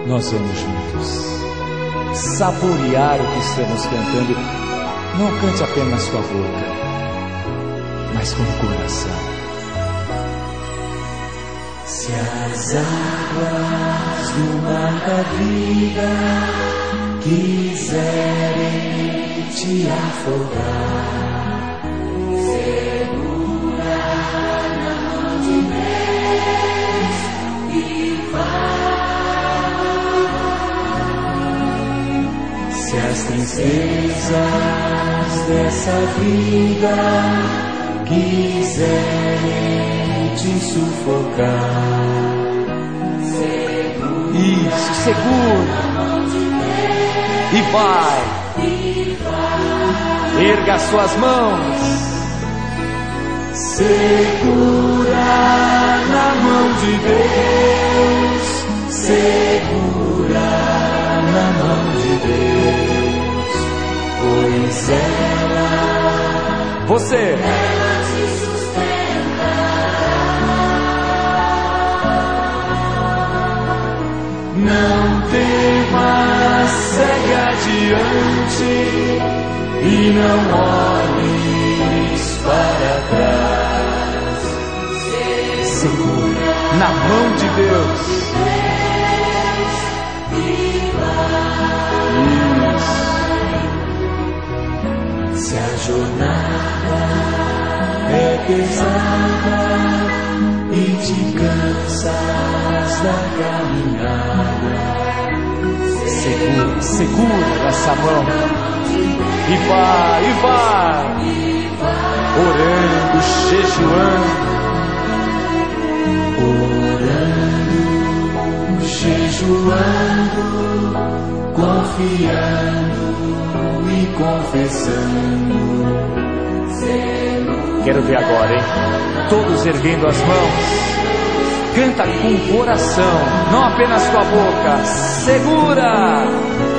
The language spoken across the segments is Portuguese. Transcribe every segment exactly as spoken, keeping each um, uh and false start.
nós vamos juntos saborear o que estamos cantando. Não cante apenas com a boca, mas com o coração. Se as águas do mar da vida quiserem te afogar, segura na mão de Deus e vai. Se as tristezas dessa vida quiserem te sufocar, segura. Isso, segura e vai. Erga suas mãos. Segura na mão de Deus, segura na mão de Deus, pois ela, você, ela te sustentará. Não temas, segue adiante e não olhes para trás. segura na mão de Deus. Isso. Se a jornada é pesada e te cansas da caminhada, segura, segura essa mão e vai, e vai, orando, jejuando, orando, jejuando, confiando e confessando. Quero ver agora, hein? Todos erguendo as mãos. Canta com o coração, não apenas com a boca. Segura!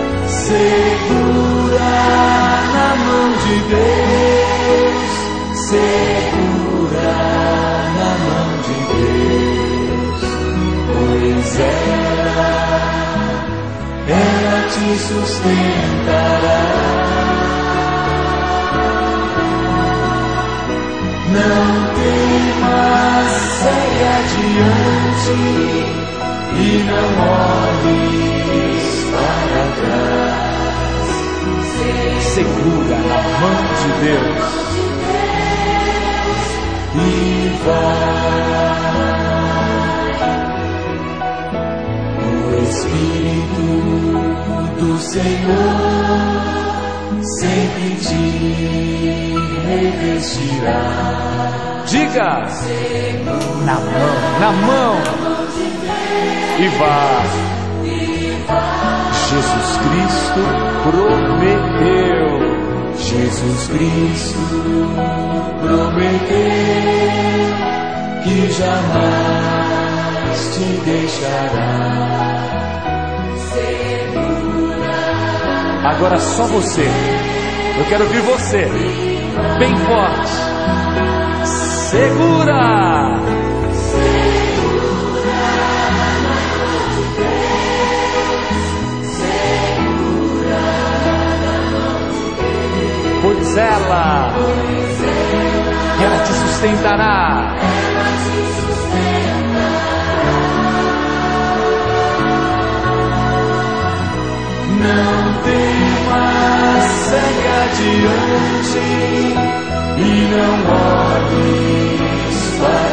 Segura na mão de Deus, segura na mão de Deus, pois ela, ela te sustentará. Não temas, segue adiante e não olhes para trás. Segura na mão de Deus e vai. O Espírito do Senhor sempre te revestirá. Diga! Na mão, na mão e vai. Jesus Cristo prometeu, Jesus Cristo prometeu que jamais te deixará. Agora só você. Eu quero ouvir você, bem forte. Segura! Pois ela, ela te sustentará. Não temas, segue adiante e não olhes para